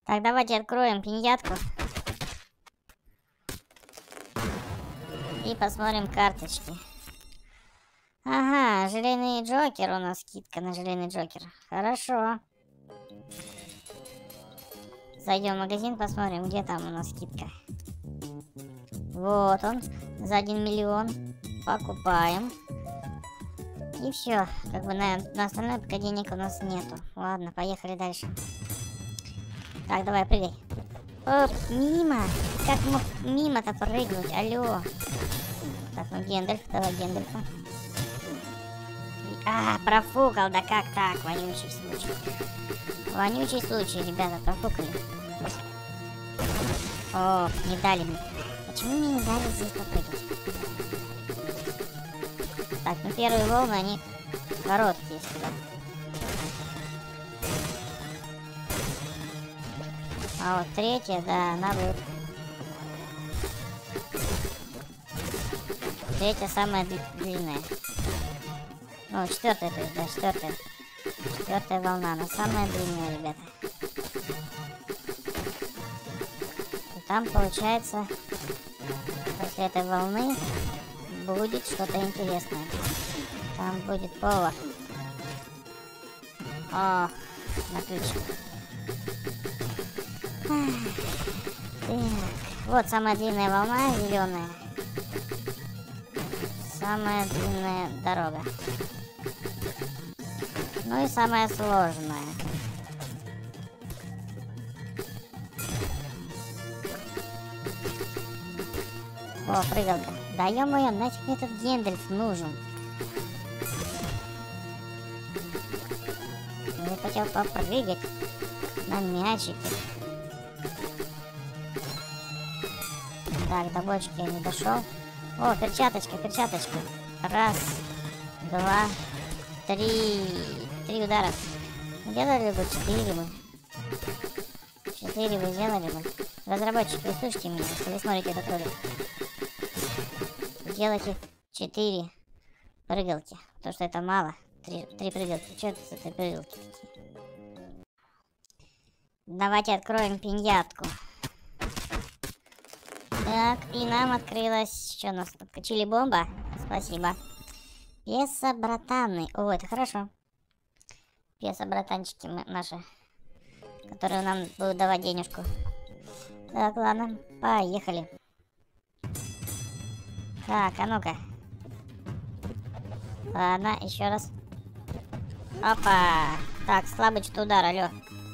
Так, давайте откроем пиньятку. И посмотрим карточки. Ага, желейный Джокер у нас, скидка на желейный Джокер. Хорошо. Зайдем в магазин, посмотрим, где там у нас скидка. Вот он, за 1 миллион. Покупаем. И все. Как бы на остальное пока денег у нас нету. Ладно, поехали дальше. Так, давай, прыгай. Оп, мимо. Как мог мимо-то прыгнуть? Алло. Так, ну Гендальф, давай Гендальфа. Профукал, да как так? Вонючий случай. Вонючий случай, ребята, профукали. О, не дали мне. Почему мне не дали здесь попрыгать? Так, ну первые волны, они короткие всегда. А вот третья, да, она будет. Третья самая длинная. Ну, четвертая, то есть, да, четвертая. Четвертая волна, она самая длинная, ребята. И там, получается, после этой волны будет что-то интересное. Там будет повар. О, отлично. Так, вот самая длинная волна, зеленая. Самая длинная дорога. Ну и самая сложная. О, прыгалка. Да ё-моё, нафиг мне этот Гендальф нужен. Я хотел попрыгать на мячике. Так, до бочки я не дошел. О, перчаточка, перчаточка. Раз, два, три. 3 удара. Делали бы 4 мы. 4 вы сделали бы. Разработчики, услышьте меня, если вы смотрите этот ролик. Делайте 4 прыгалки. Потому что это мало. 3 прыгалки. Что это за 3 прыгалки такие? Давайте откроем пиньятку. Так, и нам открылась... Что у нас тут? Чили-бомба. Спасибо. Пьеса братаны. О, это хорошо. Пьеса братанчики наши, которые нам будут давать денежку. Так, ладно, поехали. Так, а ну-ка. Ладно, еще раз. Опа! Так, слабый что-то удар, алло.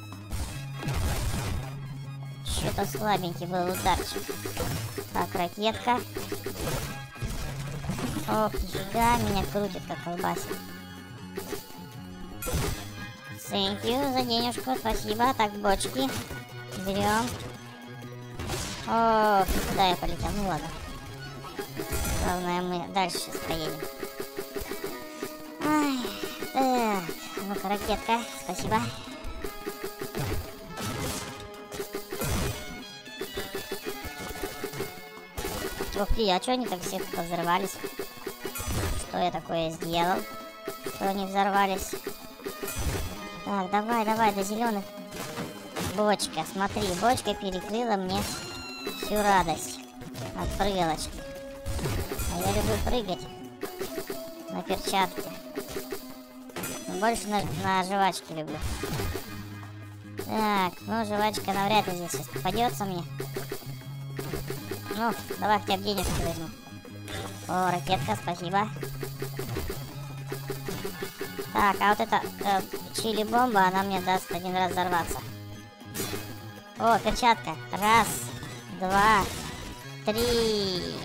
Что-то слабенький был ударчик. Так, ракетка. Ох, нифига, меня крутит, как колбасит. Thank you за денежку, спасибо. Так, бочки. Берем. О, куда я полетел? Ну ладно. Главное, мы дальше сейчас поедем. Ай, так, ну-ка, ракетка, спасибо. Ух ты, а что они так все взорвались? Что я такое сделал? Что они взорвались? Так, давай, давай, до зеленых. Бочка, смотри, бочка перекрыла мне всю радость от прыгалочки. А я люблю прыгать на перчатке. Но больше на жвачке люблю. Так, ну жвачка навряд ли здесь сейчас попадется мне. Ну, давай хотя бы денежки возьму. О, ракетка, спасибо. Так, а вот эта чили-бомба, она мне даст один раз взорваться. О, перчатка. Раз, два, три.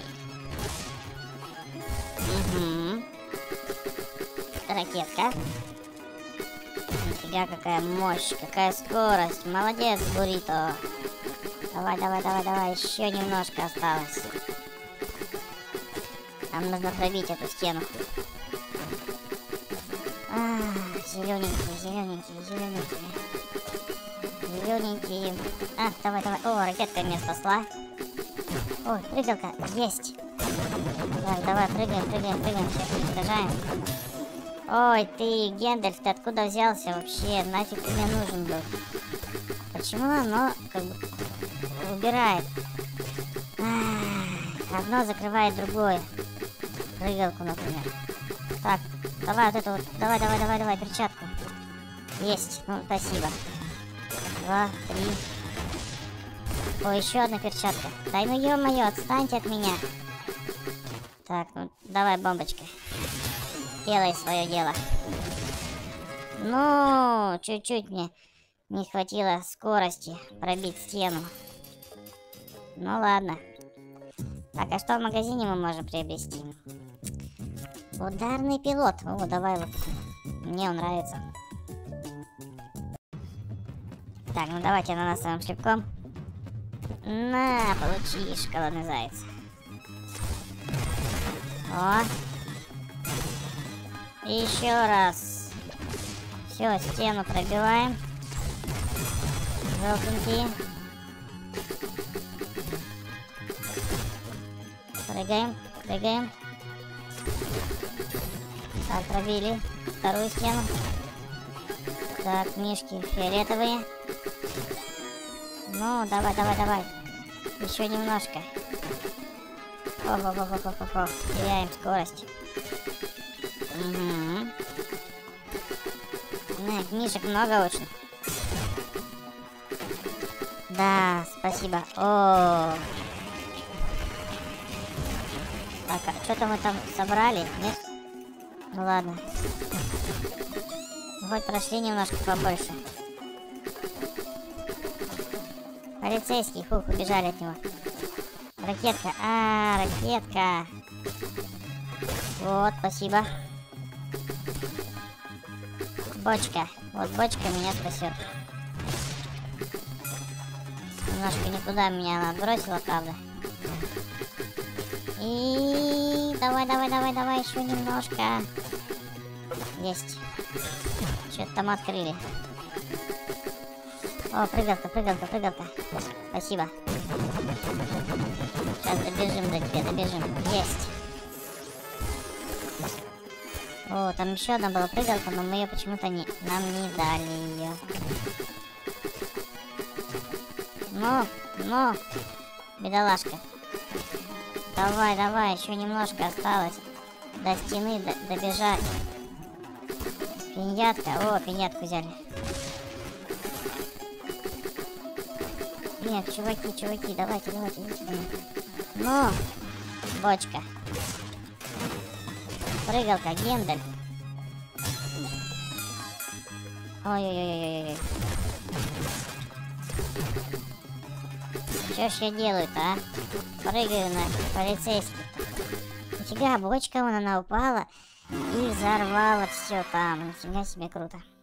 Угу. Ракетка. Нифига, какая мощь, какая скорость. Молодец, буррито. Давай, давай, давай, давай. Еще немножко осталось. Нам нужно пробить эту стену. Зелененькие, зелененькие, зелененькие. Зелененькие. А, давай, давай. О, ракетка меня спасла. Ой, прыгалка. Есть. Так, давай, прыгаем, прыгаем, прыгаем. Всех уничтожаем. Ой, ты, Гендальф, ты откуда взялся вообще? Нафиг ты мне нужен был? Почему оно как бы убирает? Одно закрывает другое. Прыгалку, например. Так, давай вот эту вот. Давай, перчатку. Есть. Ну, спасибо. 2, 3. О, еще одна перчатка. Дай, ну ё-моё, отстаньте от меня. Так, ну давай, бомбочка. Делай свое дело. Ну, чуть-чуть мне не хватило скорости пробить стену. Ну ладно. Так, а что в магазине мы можем приобрести? Ударный пилот. О, давай вот. Мне он нравится. Так, ну давайте ананасовым шлепком. На, получи, шоколадный заяц. О. Еще раз. Все, стену пробиваем. Желтенькие. Прыгаем. Так, пробили вторую стену. Так, мишки фиолетовые. Ну, давай. Еще немножко. О. Теряем скорость. Угу. Мишек много очень. Да, спасибо. О. Так, а что-то мы там собрали, нет? Ну ладно. Хоть прошли немножко побольше. Полицейский, убежали от него. Ракетка, ракетка. Вот, спасибо. Бочка. Вот бочка меня спасет. Немножко не туда меня она отбросила, правда. И давай, еще немножко. Есть. Что-то там открыли. О, прыгалка. Спасибо. Сейчас добежим до тебя, Есть. О, там еще одна была прыгалка, но мы ее почему-то нам не дали ее. Ну, бедолашка. Давай, еще немножко осталось. До стены добежать. Пиньятка. О, пиньятку взяли. Нет, чуваки, давайте. Ну, бочка. Прыгалка, Гендель. Ой-ой-ой-ой-ой. Что ж я делаю-то, а? Прыгаю на полицейских. Нифига, бочка вон она упала и взорвала все там. Нифига себе круто.